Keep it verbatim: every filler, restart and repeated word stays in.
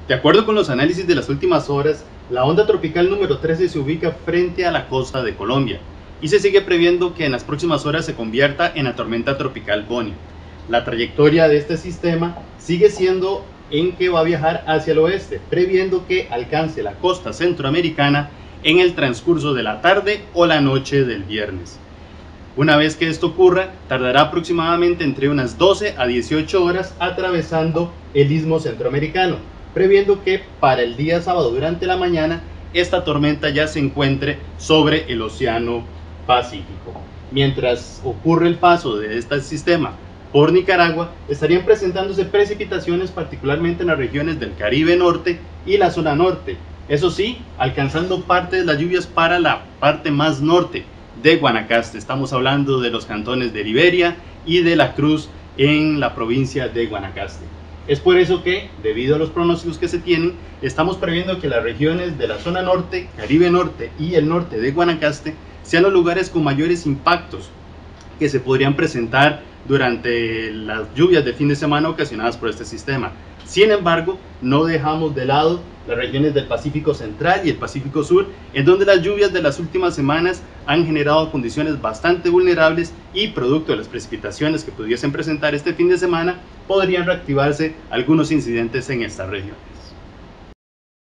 De acuerdo con los análisis de las últimas horas, la onda tropical número trece se ubica frente a la costa de Colombia y se sigue previendo que en las próximas horas se convierta en la tormenta tropical Bonnie. La trayectoria de este sistema sigue siendo en que va a viajar hacia el oeste, previendo que alcance la costa centroamericana en el transcurso de la tarde o la noche del viernes. Una vez que esto ocurra, tardará aproximadamente entre unas doce a dieciocho horas atravesando el istmo centroamericano, previendo que para el día sábado durante la mañana esta tormenta ya se encuentre sobre el Océano Pacífico. Mientras ocurre el paso de este sistema por Nicaragua, estarían presentándose precipitaciones particularmente en las regiones del Caribe Norte y la zona norte. Eso sí, alcanzando parte de las lluvias para la parte más norte de Guanacaste. Estamos hablando de los cantones de Liberia y de La Cruz en la provincia de Guanacaste. Es por eso que, debido a los pronósticos que se tienen, estamos previendo que las regiones de la zona norte, Caribe Norte y el norte de Guanacaste sean los lugares con mayores impactos que se podrían presentar durante las lluvias de fin de semana ocasionadas por este sistema. Sin embargo, no dejamos de lado las regiones del Pacífico Central y el Pacífico Sur, en donde las lluvias de las últimas semanas han generado condiciones bastante vulnerables y producto de las precipitaciones que pudiesen presentar este fin de semana, podrían reactivarse algunos incidentes en esta región.